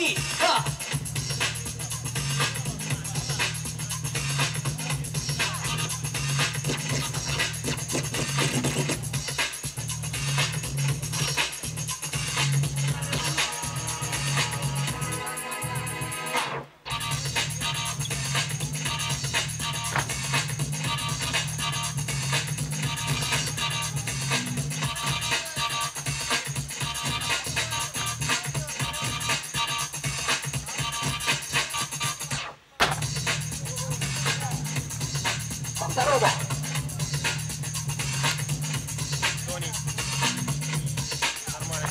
Пошли! А! Второго. Тони. Нормально.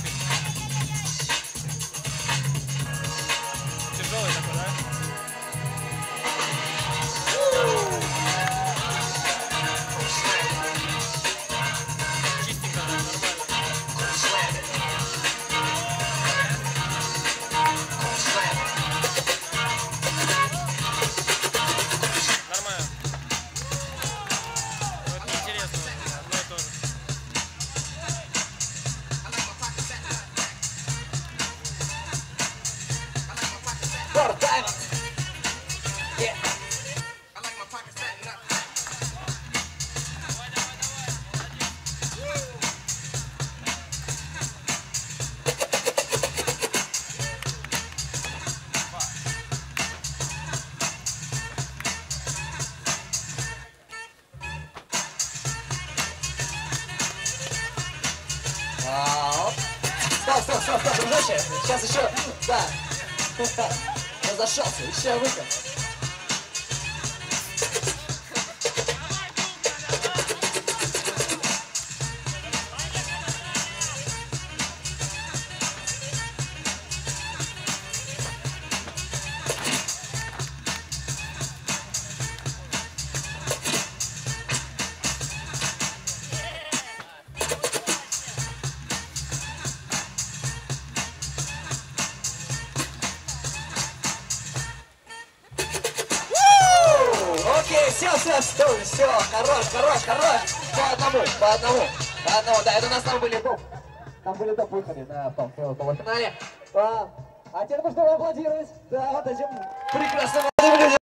Тяжелый такой, да? Чистенько, да, нормально. Нормально. Вот неинтересно, одно и то же. Форд Даймонд. Стоп, дружище, сейчас еще, да, я зашелся, еще выход. Окей, все, хорош. По одному, да, это у нас там были топ выходы на полуфинале. А теперь можно аплодировать, да, вот этим прекрасным молодым людям.